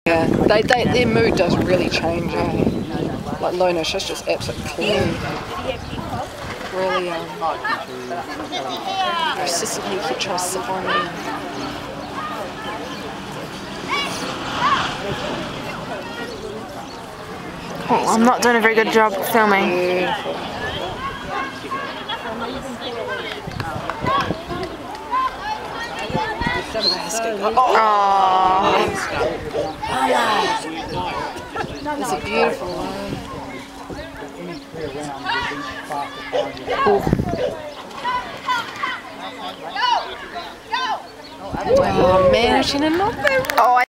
Yeah, their mood does really change, eh? Like Lona, she's just absolutely clean. Really, persistently keep trying to sip on me. Oh, I'm not doing a very good job filming. Beautiful. Oh. It's a beautiful one. Oh man, I should have knocked that. Oh,